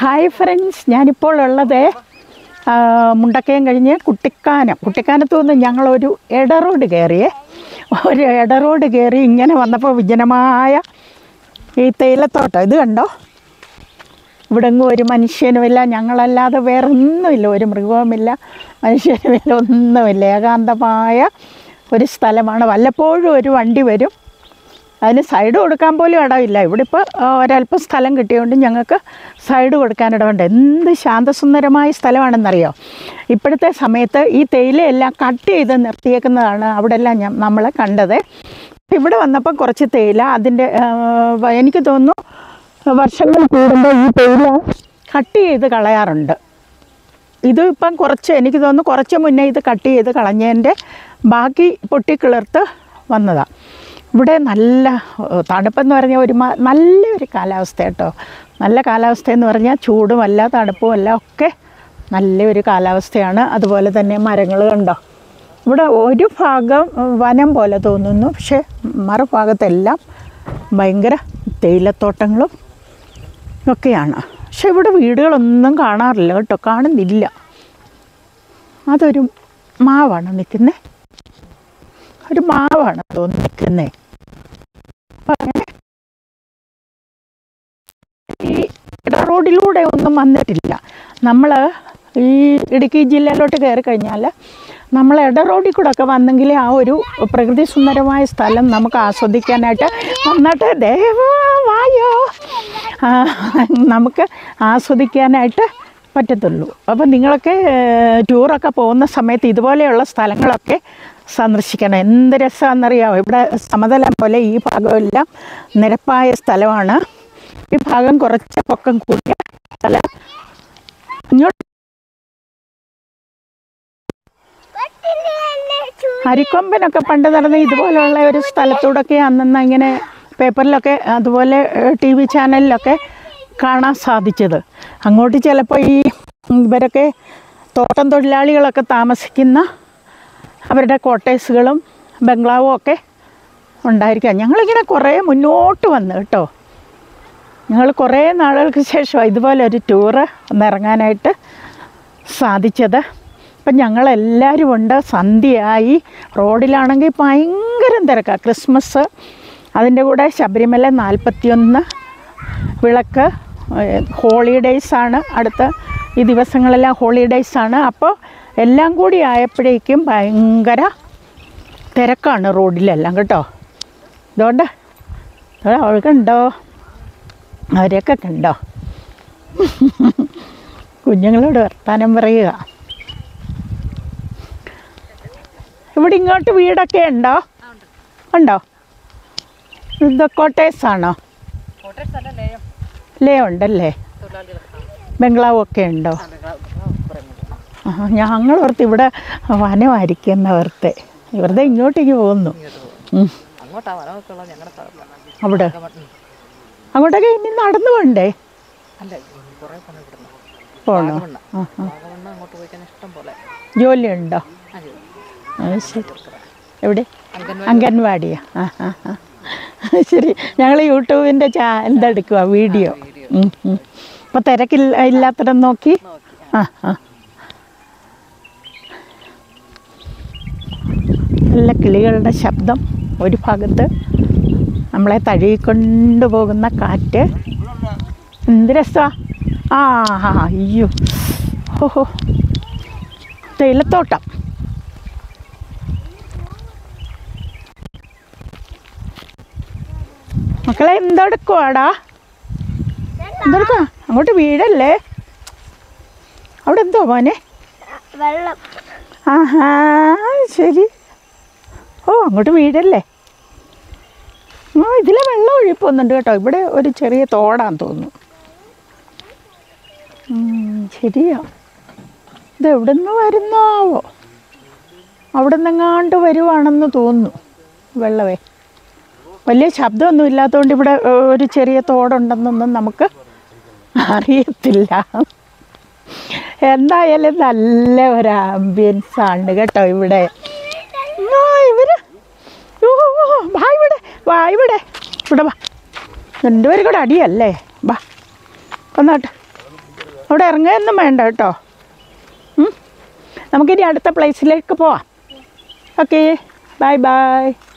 Hi friends, ഞാനിപ്പോൾ ഉള്ളത് മുണ്ടക്കയം കഴിഞ്ഞ് കുട്ടിക്കാനത്തു നിന്ന് ഞങ്ങളൊരു ഇട റോഡ് കയറി ഇങ്ങനെ വന്നപ്പോൾ വിജനമായ ഈ തേയിലത്തോട്ടം ഇത് കണ്ടോ. ഇവിടെങ്ങും ഒരു മനുഷ്യനുമില്ല, ഞങ്ങളല്ലാതെ വേറെ ഒന്നുമില്ല, ഒരു മൃഗവുമില്ല, മനുഷ്യനുമില്ല, ഒന്നുമില്ല. ഏകാന്തമായ ഒരു സ്ഥലമാണ്. വല്ലപ്പോഴും ഒരു വണ്ടി വരും, അതിന് സൈഡ് കൊടുക്കാൻ പോലും ഇടമില്ല. ഇവിടെ ഇപ്പോൾ ഒരല്പം സ്ഥലം കിട്ടിയതുകൊണ്ട് ഞങ്ങൾക്ക് സൈഡ് കൊടുക്കാൻ ഇടമുണ്ട്. എന്ത് ശാന്തസുന്ദരമായ സ്ഥലമാണെന്നറിയോ. ഇപ്പോഴത്തെ സമയത്ത് ഈ തേയിലയെല്ലാം കട്ട് ചെയ്ത് നിർത്തിയേക്കുന്നതാണ് അവിടെ എല്ലാം നമ്മളെ കണ്ടത്. ഇവിടെ വന്നപ്പോൾ കുറച്ച് തേയില അതിൻ്റെ എനിക്ക് തോന്നുന്നു വർഷങ്ങൾ കൂടുമ്പോൾ ഈ തേയില കട്ട് ചെയ്ത് കളയാറുണ്ട്. ഇത് ഇപ്പം എനിക്ക് തോന്നുന്നു കുറച്ച് മുന്നേ ഇത് കട്ട് ചെയ്ത് കളഞ്ഞതിൻ്റെ ബാക്കി പൊട്ടിക്കിളിർത്ത് വന്നതാണ്. ഇവിടെ നല്ല തണുപ്പെന്ന് പറഞ്ഞാൽ നല്ലൊരു കാലാവസ്ഥ കേട്ടോ. നല്ല കാലാവസ്ഥയെന്ന് പറഞ്ഞാൽ ചൂടുമല്ല തണുപ്പുമല്ല, ഒക്കെ നല്ലൊരു കാലാവസ്ഥയാണ്. അതുപോലെ തന്നെ മരങ്ങൾ കണ്ടോ. ഇവിടെ ഒരു ഭാഗം വനം പോലെ തോന്നുന്നു, പക്ഷേ മറുഭാഗത്തെല്ലാം ഭയങ്കര തേയിലത്തോട്ടങ്ങളും ഒക്കെയാണ്. പക്ഷെ ഇവിടെ വീടുകളൊന്നും കാണാറില്ല കേട്ടോ, കാണുന്നില്ല. അതൊരു മാവാണ് നിൽക്കുന്നത്, ഒരു മാവാണ് തോന്നുന്നു നിൽക്കുന്നത്. ഈ റോഡിലൂടെ ഒന്നും വന്നിട്ടില്ല. നമ്മൾ ഈ ഇടുക്കി ജില്ലയിലോട്ട് കയറി കഴിഞ്ഞാൽ നമ്മൾ റോഡിൽ കൂടെ ഒക്കെ വന്നെങ്കിൽ ആ ഒരു പ്രകൃതി സുന്ദരമായ സ്ഥലം നമുക്ക് ആസ്വദിക്കാനായിട്ട് വന്നിട്ട് ദയവായോ നമുക്ക് ആസ്വദിക്കാനായിട്ട് പറ്റത്തുള്ളൂ. അപ്പോൾ നിങ്ങളൊക്കെ ടൂറൊക്കെ പോകുന്ന സമയത്ത് ഇതുപോലെയുള്ള സ്ഥലങ്ങളൊക്കെ സന്ദർശിക്കണം. എന്ത് രസമാണെന്നറിയാമോ. ഇവിടെ സമതലം പോലെ ഈ ഭാഗമെല്ലാം നിരപ്പായ സ്ഥലമാണ്. ഈ ഭാഗം കുറച്ച് പൊക്കം കൂടിയ സ്ഥലം. ഇങ്ങോട്ട് അരിക്കൊമ്പനൊക്കെ പണ്ട് നടന്ന ഇതുപോലെയുള്ള ഒരു സ്ഥലത്തൂടൊക്കെ അന്നന്ന് ഇങ്ങനെ പേപ്പറിലൊക്കെ അതുപോലെ TV ചാനലിലൊക്കെ കാണാൻ സാധിച്ചത്. അങ്ങോട്ട് ചിലപ്പോൾ ഇവരൊക്കെ തോട്ടം തൊഴിലാളികളൊക്കെ താമസിക്കുന്ന അവരുടെ ക്വാർട്ടേഴ്സുകളും ബംഗ്ലാവും ഒക്കെ ഉണ്ടായിരിക്കാം. ഞങ്ങളിങ്ങനെ കുറേ മുന്നോട്ട് വന്നു കേട്ടോ. ഞങ്ങൾ കുറേ നാളുകൾക്ക് ശേഷമാണ് ഇതുപോലെ ഒരു ടൂറ് ഒന്നിറങ്ങാനായിട്ട് സാധിച്ചത്. അപ്പം ഞങ്ങളെല്ലാവരും ഉണ്ട്. സന്ധ്യയായി. റോഡിലാണെങ്കിൽ ഭയങ്കര തിരക്കാണ്. ക്രിസ്മസ്, അതിൻ്റെ കൂടെ ശബരിമല 41 വിളക്ക്, ഹോളിഡേയ്സാണ്. അടുത്ത ഈ ദിവസങ്ങളെല്ലാം ഹോളിഡേയ്സാണ്. അപ്പോൾ എല്ലാം കൂടി ആയപ്പോഴേക്കും ഭയങ്കര തിരക്കാണ് റോഡിലെല്ലാം കേട്ടോ. അതുകൊണ്ട് അവൾക്കുണ്ടോ, അവരെയൊക്കെ കണ്ടോ, കുഞ്ഞുങ്ങളോട് വർത്താനം പറയുക. ഇവിടെ ഇങ്ങോട്ട് വീടൊക്കെ ഉണ്ടോ? ഇത് കോട്ടേഴ്സാണോ? ലേ ഉണ്ടല്ലേ. ബംഗ്ലാവൊക്കെ ഉണ്ടോ? ഞങ്ങൾ ഓർത്ത് ഇവിടെ വനമായിരിക്കുന്ന ഓർത്ത് വെറുതെ ഇങ്ങോട്ടേക്ക് പോകുന്നു. അവിടെ അങ്ങോട്ടൊക്കെ ഇനി നടന്നു പോണ്ടേ? പോണോ? ജോലിയുണ്ടോ? ശരി. എവിടെ? അംഗൻവാടിയാ? ശരി. ഞങ്ങൾ യൂട്യൂബിൻ്റെ എന്തെടുക്കുക വീഡിയോ. അപ്പോൾ തിരക്കില്ലാത്തിടം നോക്കി. നല്ല കിളികളുടെ ശബ്ദം, ഒരു ഭാഗത്ത് നമ്മളെ തഴുകിക്കൊണ്ടു പോകുന്ന കാറ്റ്. എന്ത് രസമാണ്. അയ്യോ, ഓഹോ, തേയിലത്തോട്ടം. മക്കളെ എന്തെടുക്കുവാടാ? എന്തെടുക്കുക? അങ്ങോട്ട് വീടല്ലേ? അവിടെ എന്തോ മോനെ? ശരി. അങ്ങോട്ട് വീടല്ലേ? ഇതിലെ വെള്ളം ഒഴിപ്പൊന്നുണ്ട് കേട്ടോ. ഇവിടെ ഒരു ചെറിയ തോടാന്ന് തോന്നുന്നു. ശരിയാ. ഇത് എവിടെ നിന്ന് വരുന്നാവോ? അവിടെ നിന്നെങ്ങാണ്ട് വരുവാണെന്ന് തോന്നുന്നു വെള്ളമേ. വലിയ ശബ്ദമൊന്നും ഇല്ലാത്തതുകൊണ്ട് ഇവിടെ ഒരു ചെറിയ തോടുണ്ടെന്നൊന്നും നമുക്ക് അറിയത്തില്ല. എന്തായാലും നല്ല ഒരു ആംബിയൻസാണ് കേട്ടോ ഇവിടെ. ഇവിടെ വാ, രണ്ടുപേരും കൂടെ അടിയല്ലേ. വാ, വന്നോട്ടെ. അവിടെ ഇറങ്ങുകയൊന്നും വേണ്ട കേട്ടോ. നമുക്കിനി അടുത്ത പ്ലേസിലേക്ക് പോവാം. Okay, bye by.